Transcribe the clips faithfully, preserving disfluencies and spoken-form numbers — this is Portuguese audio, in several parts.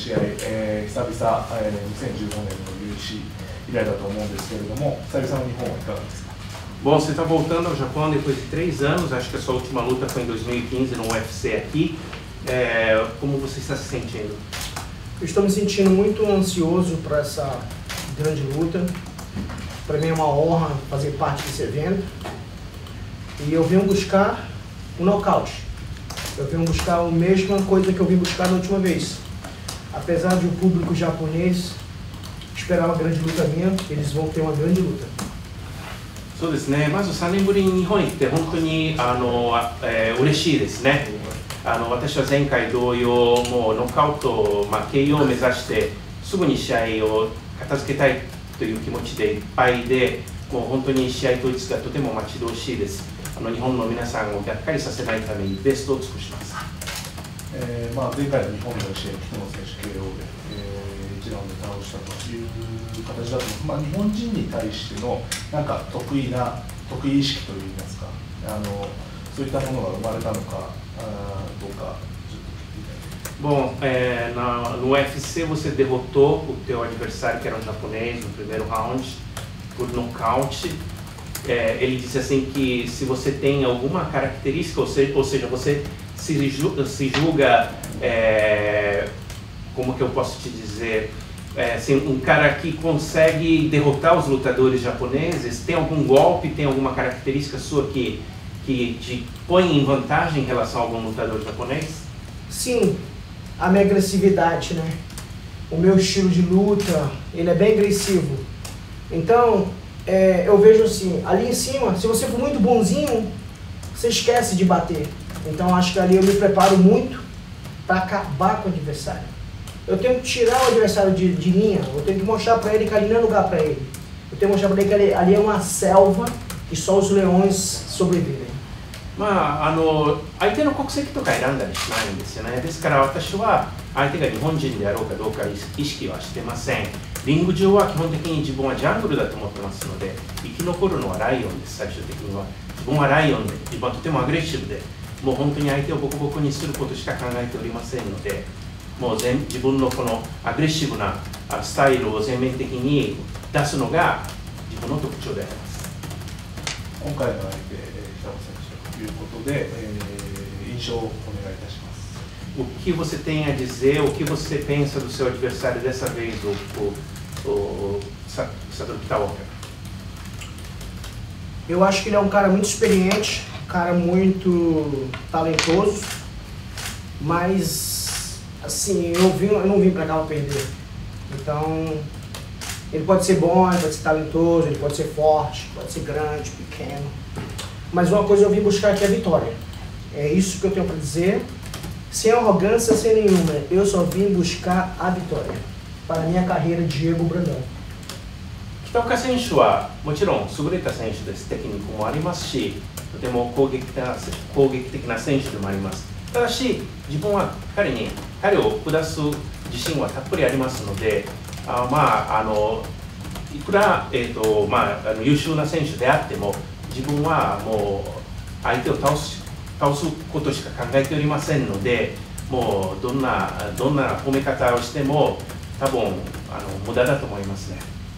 試合、えー、久々、えー、にせんじゅうごねんの ユーシー 以来だと思うんですけれども、久々の日本はいかがですか？ Bom, você está voltando ao Japão depois de três anos, acho que a sua última luta foi em dois mil e quinze no U F C aqui. É, como você está se sentindo? Eu estou me sentindo muito ansioso para essa grande luta. Para mim é uma honra fazer parte desse evento. E eu venho buscar o nocaute. Eu venho buscar a mesma coisa que eu vim buscar na última vez. Apesar de o público japonês esperar uma grande luta minha, eles vão ter uma grande luta. そうですね、まずさんねんぶりに日本に来て本当にあの、えー、嬉しいですね。あの私は前回同様、もうノックアウト、まあ、ケーオー を目指してすぐに試合を片付けたいという気持ちでいっぱいで、もう本当に試合当日がとても待ち遠しいです。あの日本の皆さんをがっかりさせないためにベストを尽くします。 えーまあ、前回の日本の試合、北野選手 ケーオー で、えー、いちラウンド倒したという形だと、まあ、日本人に対してのなんか得意な得意意識といいますか、あのそういったものが生まれたのかあどうかちょっと聞いていただいて。 Bom, é, na, no U F C você derrotou o teu adversário que era um japonês no primeiro round por nocaute. É, ele disse assim que se você tem alguma característica, ou seja, ou seja você se julga, se julga é, como que eu posso te dizer, é, assim, um cara que consegue derrotar os lutadores japoneses, tem algum golpe, tem alguma característica sua que, que te põe em vantagem em relação a algum lutador japonês? Sim, a minha agressividade, né? O meu estilo de luta, ele é bem agressivo. Então, é, eu vejo assim, ali em cima, se você for muito bonzinho, você esquece de bater. Então, acho que ali eu me preparo muito para acabar com o adversário. Eu tenho que tirar o adversário de, de linha, eu tenho que mostrar para ele que ali não é lugar para ele. Eu tenho que mostrar para ele que ali, ali é uma selva e só os leões sobrevivem. まあ、あの相手の国籍とか選んだりしないんですよね。ですから私は相手が日本人であろうかどうか意識はしてません。リング上は基本的に自分はジャングルだと思ってますので、生き残るのはライオンです。最終的には自分はライオンで、自分はとてもアグレッシブで、もう本当に相手をボコボコにすることしか考えておりませんので、もう全自分のこのアグレッシブなスタイルを全面的に出すのが自分の特徴であります。 今回の相手、北野選手ということで、えー、印象をお願いいたします。 O que você tem a dizer, o que você pensa do seu adversário dessa vez, o, o, o Satoru Kitaoka? Eu acho que ele é um cara muito experiente, um cara muito talentoso, mas assim, eu, vim, eu não vim pra cá pra perder. Então, ele pode ser bom, ele pode ser talentoso, ele pode ser forte, pode ser grande, pequeno. Mas uma coisa eu vim buscar aqui é a vitória. É isso que eu tenho pra dizer. Sem arrogância, sem nenhuma, eu só vim buscar a vitória para a minha carreira de Diego Brandão. 北岡選手はもちろん優れた選手です。テクニックもありますし、とても攻撃的な攻撃的な選手でもあります。ただし、自分は彼に彼を下す自信はたっぷりありますので、あまああのいくらえっ、ー、とまああの優秀な選手であっても、自分はもう相手を倒す倒すことしか考えておりませんので、もうどんなどんな褒め方をしても多分あの無駄だと思いますね。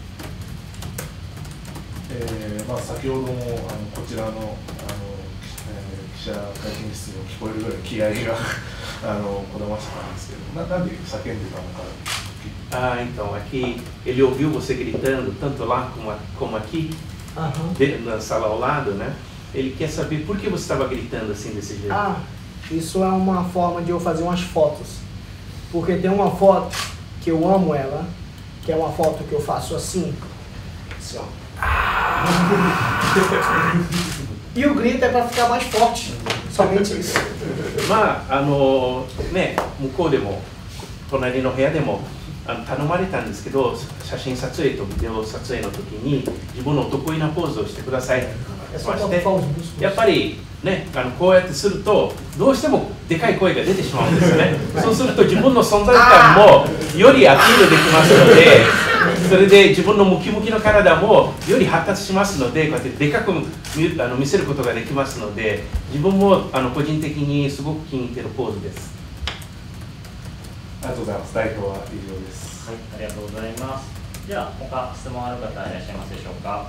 えーまあ、先ほどもあのこちらのあの、えー、記者会見室に聞こえるぐらい気合があのこだましてたんですけど、ななんで叫んでたのか。 Ah, então aqui ele ouviu você gritando tanto lá como, como aqui, Aham. de, na sala ao lado, né? Ele quer saber por que você estava gritando assim desse jeito. Ah, isso é uma forma de eu fazer umas fotos. Porque tem uma foto que eu amo ela, que é uma foto que eu faço assim. Assim, ó. E o grito é para ficar mais forte. Somente isso. まああのね、向こうでも隣の部屋でもあの頼まれたんですけど、写真撮影とビデオ撮影の時に自分の得意なポーズをしてくださいって言われて、やっぱりね、あのこうやってするとどうしてもでかい声が出てしまうんですよね。そうすると自分の存在感もよりアピールできますので、それで自分のムキムキの体もより発達しますので、こうやってでかく見あの見せることができますので、自分もあの個人的にすごく気に入っているポーズです。 ありがとうございます。代表は以上です。 はい、ありがとうございます。では他質問ある方いらっしゃいますでしょうか。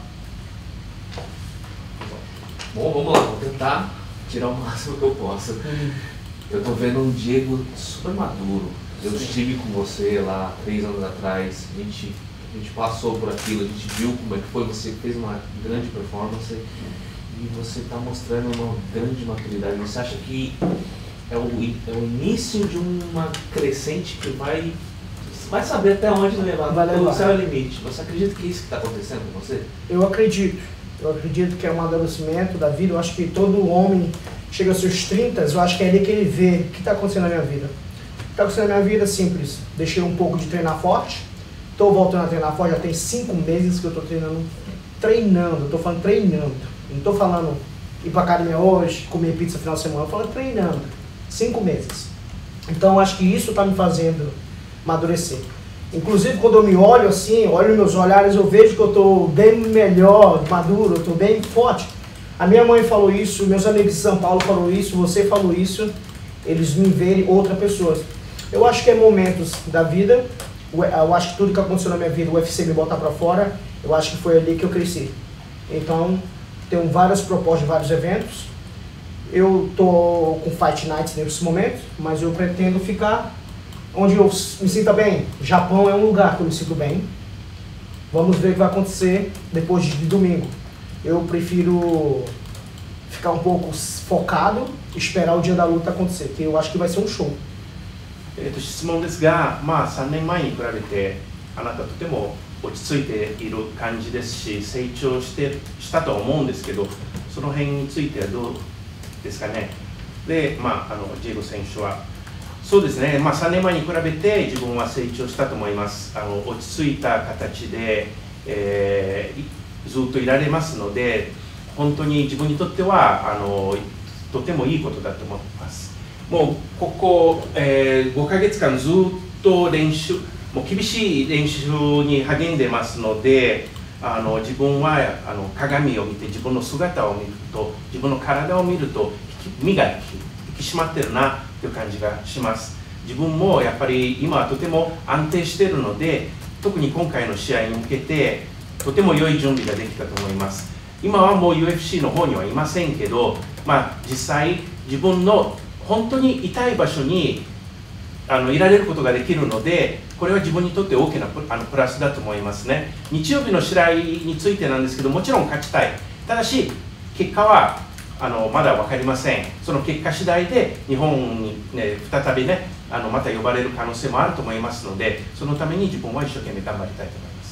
Bom, vamos lá, vou tentar tirar o máximo que eu posso. Eu tô vendo um Diego super maduro. Eu estive com você lá três anos atrás, a gente, a gente passou por aquilo, a gente viu como é que foi, você fez uma grande performance e você está mostrando uma grande maturidade. Você acha que é o, é o início de uma crescente que vai, vai saber até onde levar, vai levar. O céu é o limite. Você acredita que é isso que está acontecendo com você? Eu acredito. Eu acredito que é um amadurecimento da vida. Eu acho que todo homem chega aos seus trinta, eu acho que é ali que ele vê o que está acontecendo na minha vida. O que está acontecendo na minha vida é simples. Deixei um pouco de treinar forte. Estou voltando a treinar forte. Já tem cinco meses que eu estou treinando. Treinando. Estou falando treinando. Não estou falando ir para academia hoje, comer pizza no final de semana. Estou falando treinando. Cinco meses. Então, acho que isso está me fazendo amadurecer. Inclusive, quando eu me olho assim, olho nos meus olhares, eu vejo que eu estou bem melhor, maduro, eu estou bem forte. A minha mãe falou isso, meus amigos de São Paulo falou isso, você falou isso, eles me verem outra pessoa. Eu acho que é momentos da vida, eu acho que tudo que aconteceu na minha vida, o U F C me botar para fora, eu acho que foi ali que eu cresci. Então, tenho várias propostas de vários eventos. Eu estou com Fight Nights nesse momento, mas eu pretendo ficar onde eu me sinta bem. Japão é um lugar que eu me sinto bem. Vamos ver o que vai acontecer depois de domingo. Eu prefiro ficar um pouco focado, esperar o dia da luta acontecer, que eu acho que vai ser um show. えーと質問ですが、まあ、さんねんまえに比べてあなたとても落ち着いている感じですし、成長してしたとは思うんですけど、その辺についてはどうですかね。で、まあ、あのジェイゴ選手はそうですね、まあ、さんねんまえに比べて自分は成長したと思います。あの落ち着いた形で、えー、ずっといられますので、本当に自分にとってはあのとてもいいことだと思っています。もうここ、えー、ごかげつかんずっと練習、もう厳しい練習に励んでますので、あの自分はあの鏡を見て自分の姿を見ると、自分の体を見ると身が引き締まってるなという感じがします。自分もやっぱり今はとても安定しているので、特に今回の試合に向けてとても良い準備ができたと思います。今はもう ユーエフシー の方にはいませんけど、まあ、実際自分の本当に痛い場所にあのいられることができるので、これは自分にとって大きなプあのプラスだと思いますね。日曜日の試合についてなんですけど、もちろん勝ちたい。ただし結果はあのまだ分かりません。その結果次第で日本に、ね、再びねあのまた呼ばれる可能性もあると思いますので、そのために自分は一生懸命頑張りたいと思います。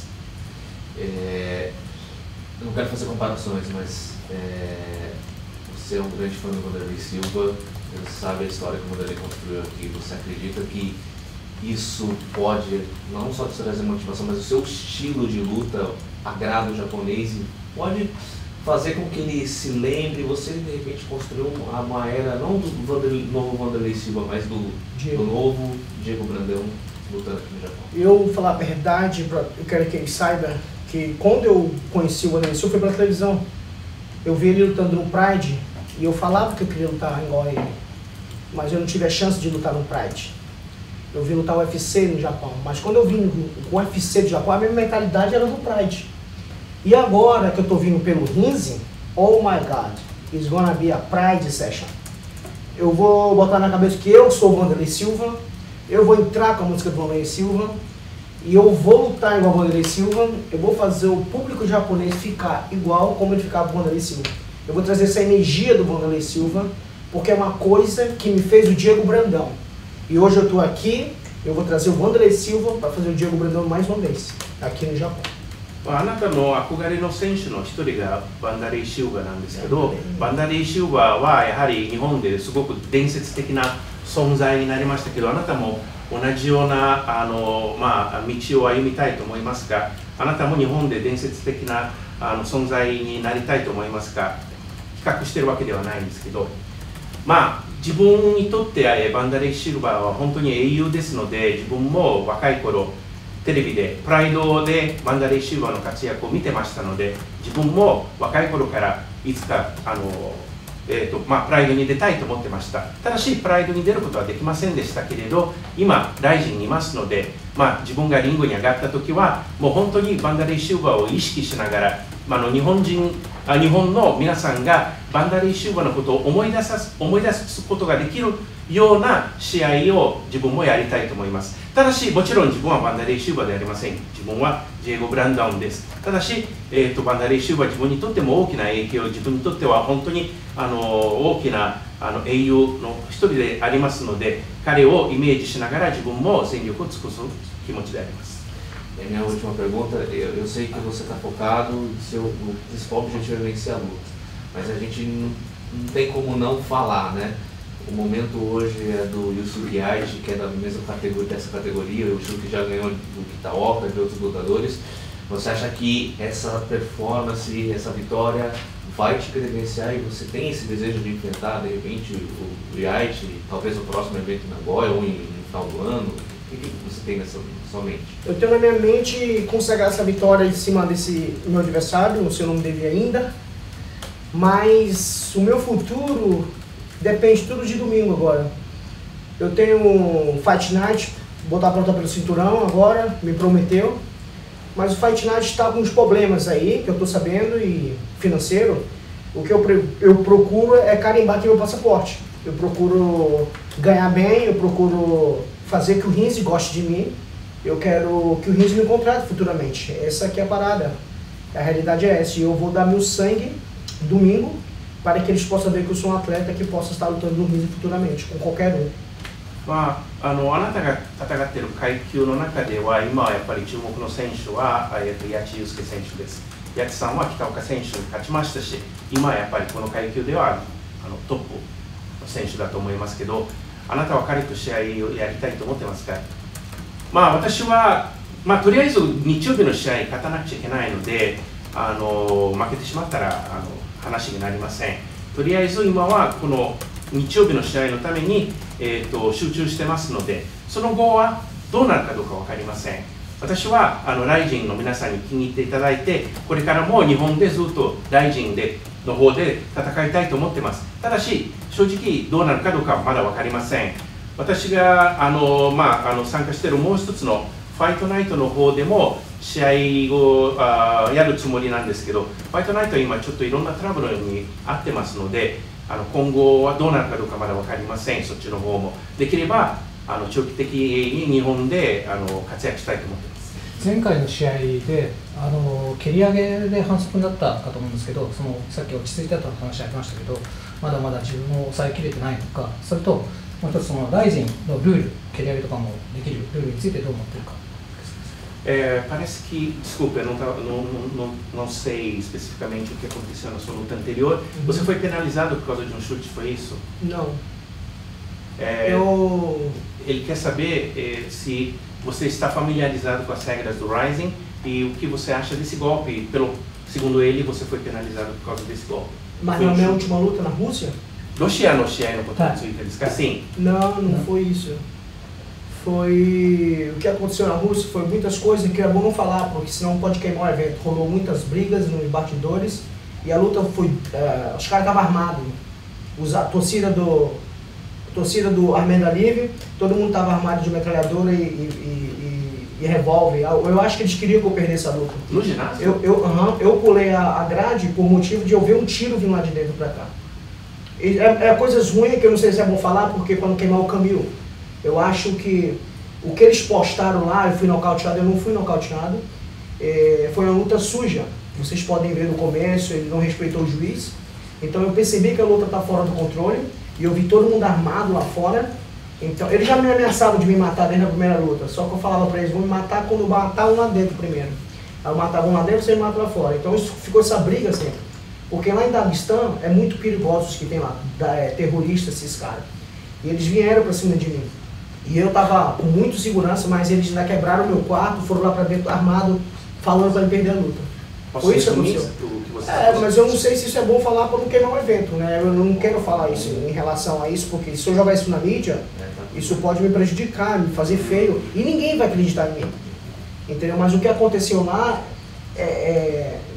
É, eu não quero fazer comparações, mas é, você é um grande fã do Vanderlei Silva, você sabe a história que o Vanderlei construiu aqui. Você acredita que isso pode não só te trazer motivação, mas o seu estilo de luta agrada o japonês e pode fazer com que ele se lembre, você de repente construiu uma era não do Vanderlei, novo Vanderlei Silva, mas do, do novo Diego Brandão lutando aqui no Japão? Eu vou falar a verdade, eu quero que ele saiba que quando eu conheci o Vanderlei Silva foi pela televisão. Eu vi ele lutando no Pride e eu falava que eu queria lutar igual a ele, mas eu não tive a chance de lutar no Pride. Eu vi lutar o U F C no Japão, mas quando eu vim com o U F C do Japão, a minha mentalidade era do Pride. E agora que eu tô vindo pelo Rinze, oh my God, it's gonna be a Pride session. Eu vou botar na cabeça que eu sou o Vanderlei Silva, eu vou entrar com a música do Vanderlei Silva, e eu vou lutar igual o Vanderlei Silva, eu vou fazer o público japonês ficar igual como ele ficava com o Vanderlei Silva. Eu vou trazer essa energia do Vanderlei Silva, porque é uma coisa que me fez o Diego Brandão. E hoje eu tô aqui, eu vou trazer o Vanderlei Silva para fazer o Diego Brandão mais uma vez, aqui no Japão. あなたの憧れの選手の一人がバンダレイ・シウバなんですけど、バンダレイ・シウバはやはり日本ですごく伝説的な存在になりましたけど、あなたも同じようなあの、まあ、道を歩みたいと思いますが、あなたも日本で伝説的なあの存在になりたいと思いますが、比較してるわけではないんですけど、まあ自分にとってバンダレイ・シルバーは本当に英雄ですので、自分も若い頃テレビでプライドでバンダレイ・シルバーの活躍を見てましたので、自分も若い頃からいつかあのえーとまあ、プライドに出たいと思ってました。ただしプライドに出ることはできませんでしたけれど、今ライジンにいますので、まあ、自分がリングに上がった時はもう本当にバンダレイシューバーを意識しながら、まあ、あの日本人あ日本の皆さんがバンダレイシューバーのことを思い出さす思い出すことができるような試合を自分もやりたいと思います。ただしもちろん自分はバンダレイシューバーではありません。自分はジェイゴ・ブランダウンです。ただし、えー、とバンダレイシューバーは自分にとっても大きな影響、自分にとっては本当にあの大きなあの英雄の一人でありますので、彼をイメージしながら自分も全力を尽くす気持ちであります。 E a minha última pergunta, eu, eu sei que você está focado, seu, o principal objetivo é vencer a luta, mas a gente não, não tem como não falar, né? O momento hoje é do Yusuke Yaiji, que é da mesma categoria, dessa categoria, o Yusuke já ganhou do Kitaoka, de outros lutadores. Você acha que essa performance, essa vitória vai te credenciar e você tem esse desejo de enfrentar, de repente, o, o Yaiji, talvez no próximo evento em Nagoya ou em, no final do ano? O que você tem nessa sua mente? Eu tenho na minha mente consagrar essa vitória em cima desse meu adversário, o seu nome dele ainda, mas o meu futuro depende tudo de domingo agora. Eu tenho um Fight Night, botar pra lutar pelo cinturão agora, me prometeu, mas o Fight Night está com uns problemas aí, que eu tô sabendo, e financeiro. O que eu, eu procuro é carimbar aqui meu passaporte. Eu procuro ganhar bem, eu procuro fazer que o Rinze goste de mim. Eu quero que o Rinze me contrate futuramente. Essa aqui é a parada. A realidade é essa. E eu vou dar meu sangue domingo para que eles possam ver que eu sou um atleta que possa estar lutando no Rinze futuramente, com qualquer um. まあ、あのあなたが戦っている階級の中では今はやっぱり注目の選手は八千祐介選手です。八千さんは北岡選手に勝ちましたし、今はやっぱりこの階級ではあのトップの選手だと思いますけど、あなたは彼と試合をやりたいと思ってますか？まあ私は、まあ、とりあえず日曜日の試合勝たなくちゃいけないので、あの負けてしまったらあの話になりません。とりあえず今はこの日曜日の試合のために、えー、と集中してますので、その後はどうなるかどうか分かりません。私はあのライジンの皆さんに気に入っていただいて、これからも日本でずっとライジンでの方で戦いたいと思ってます。ただし、正直どうなるかどうかはまだ分かりません。私があの、まあ、あの参加しているもう一つのファイトナイトの方でも試合をあやるつもりなんですけど、ファイトナイトは今ちょっといろんなトラブルに遭ってますので、あの今後はどうなるかどうかまだ分かりません。そっちの方もできればあの長期的に日本であの活躍したいと思ってます。 前回の試合であの蹴り上げで反則になったかと思うんですけど、そのさっき落ち着いたと話ありましたけど、まだまだ自分を抑えきれてないのか、それともう一つそのライジンのルール、蹴り上げとかもできるルールについてどう思っているか。 É, parece que, desculpa, eu não, não, não, não sei especificamente o que aconteceu na sua luta anterior. Uhum. Você foi penalizado por causa de um chute, foi isso? Não. É, eu... Ele quer saber é, se você está familiarizado com as regras do Rising e o que você acha desse golpe. Pelo, segundo ele, você foi penalizado por causa desse golpe. Mas na minha última luta na Rússia? Loxia no Xia no Potentsuita, diz que assim? Não, não, não foi isso. Foi... O que aconteceu na Rússia foi muitas coisas que é bom não falar, porque senão pode queimar o evento. Rolou muitas brigas nos bastidores e a luta foi... Uh, os caras estavam armados. A torcida do... A torcida do Armenda Livre, todo mundo estava armado de metralhadora e, e, e, e revólver. Eu, eu acho que eles queriam que eu perdesse a luta. No ginásio? Eu, eu, uh-huh, eu pulei a, a grade por motivo de eu ver um tiro vindo lá de dentro pra cá. E é, é coisas ruins que eu não sei se é bom falar, porque quando queimar o Camil, eu acho que o que eles postaram lá, eu fui nocauteado, eu não fui nocauteado, é, foi uma luta suja. Vocês podem ver no começo, ele não respeitou o juiz. Então eu percebi que a luta está fora do controle e eu vi todo mundo armado lá fora. Então eles já me ameaçavam de me matar desde a primeira luta, só que eu falava para eles, vão me matar quando eu matar um lá dentro primeiro. Aí eu matava um lá dentro, você me mata lá fora. Então isso, ficou essa briga sempre. Porque lá em Daguestão é muito perigoso os que tem lá, é, terroristas esses caras. E eles vieram para cima de mim. E eu tava com muito segurança, mas eles ainda quebraram o meu quarto, foram lá pra dentro armado, falando para me perder a luta. Posso Foi isso que aconteceu. É, mas eu não sei se isso é bom falar para não queimar o evento, né? Eu não quero falar isso em relação a isso, porque se eu jogar isso na mídia, isso pode me prejudicar, me fazer feio, e ninguém vai acreditar em mim. Entendeu? Mas o que aconteceu lá, é, é,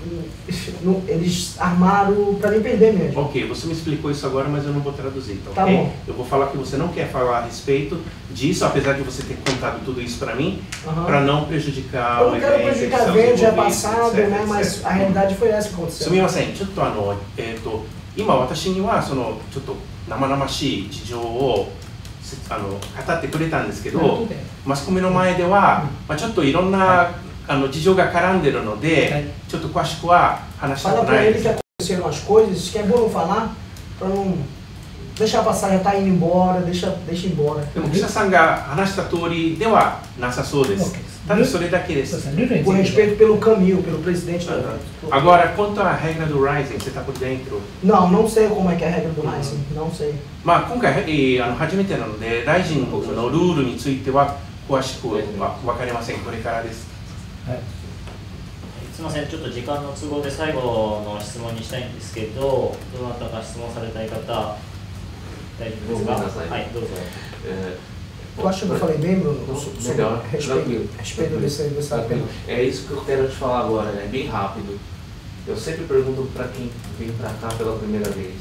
eles armaram para me perder mesmo. Ok, você me explicou isso agora, mas eu não vou traduzir, tá, Tá ok? bom. Eu vou falar que você não quer falar a respeito disso, apesar de você ter contado tudo isso para mim, Uhum. para não prejudicar Eu o não quero evento, prejudicar que o são evento, já é envolvidos, passado, etc, né? Mas etcétera. a realidade foi essa que aconteceu. すみません、ちょっとあの、えー、と今私にはそのちょっと生々しい事情をせあの語ってくれたんですけど、マスコミの前では、まあ、ちょっといろんな、あの事情が絡んでるので、ちょっと詳しくは話した Fala く pra ない ele で que す。 aconteceram as coisas, que é bom não falar, pra não deixar passar, já tá indo embora, deixa, deixa embora. でも記者さんが話した通りではなさそうです。ただそれだけでそうですす。 ね、ルールにつ Por いては respeito pelo Camil, pelo presidente do Aham. evento. Agora, quanto à regra do Rising, você está por dentro? Não, não sei como é que é a regra do Rising, não sei. まあ、今回、えーあの初めてなので、ライジンのルールについては詳しくは分かりません。これからです。 はい、 すみません、ちょっと時間の都合で最後の質問にしたいんですけど、どなたか質問されたい方、大丈夫ですか？ ごめんなさいはい、どうぞ。 É, Tu acha que eu falei bem, Bruno? Não, Sobre melhor, respeito, tranquilo. respeito desse, desse Tranquilo. É isso que eu quero te falar agora, é bem rápido. Eu sempre pergunto para quem vem para cá pela primeira vez.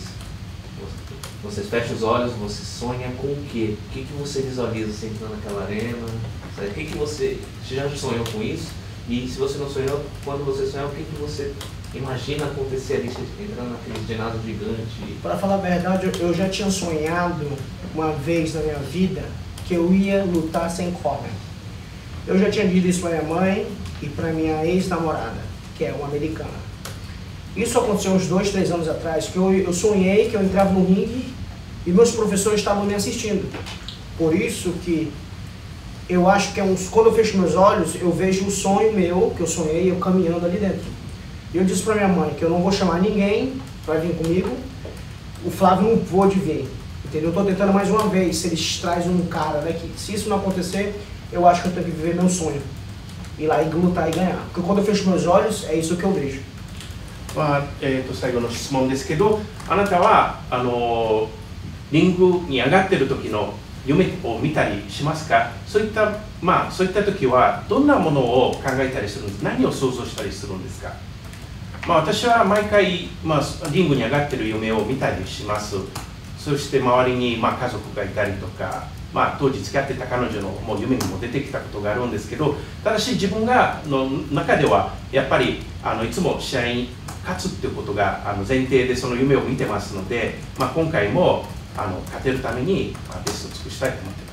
Você fecha os olhos, você sonha com o quê? O que, que você visualiza assim, entrando naquela arena? Sabe? O que, que você, você já sonhou com isso? E se você não sonhou, quando você sonhar, o que, que você imagina acontecer ali, entrando naquele ginásio gigante? Para falar a verdade, eu- eu já tinha sonhado uma vez na minha vida que eu ia lutar sem corda. Eu já tinha dito isso para minha mãe e para minha ex-namorada, que é uma americana. Isso aconteceu uns dois, três anos atrás, que eu, eu sonhei que eu entrava no ringue e meus professores estavam me assistindo. Por isso que eu acho que é um, quando eu fecho meus olhos, eu vejo um sonho meu, que eu sonhei, eu caminhando ali dentro. E eu disse para minha mãe que eu não vou chamar ninguém para vir comigo, o Flávio não pôde vir. Entendeu? Eu estou tentando mais uma vez, se eles trazem um cara daqui. Se isso não acontecer, eu acho que eu tenho que viver meu sonho. Ir lá e lutar e ganhar. Porque quando eu fecho meus olhos, é isso que eu vejo. まあえー、と最後の質問ですけど、あなたはあのリングに上がってる時の夢を見たりしますか？そういった、まあ、そういった時はどんなものを考えたりするんですか？何を想像したりするんですか？まあ、私は毎回、まあ、リングに上がってる夢を見たりします。そして周りに、まあ、家族がいたりとか、まあ、当時付き合ってた彼女のもう夢にも出てきたことがあるんですけど、ただし自分がの中ではやっぱりあのいつも試合に勝つっていうことがあの前提でその夢を見てますので、まあ、今回もあの勝てるために、まあ、ベストを尽くしたいと思ってます。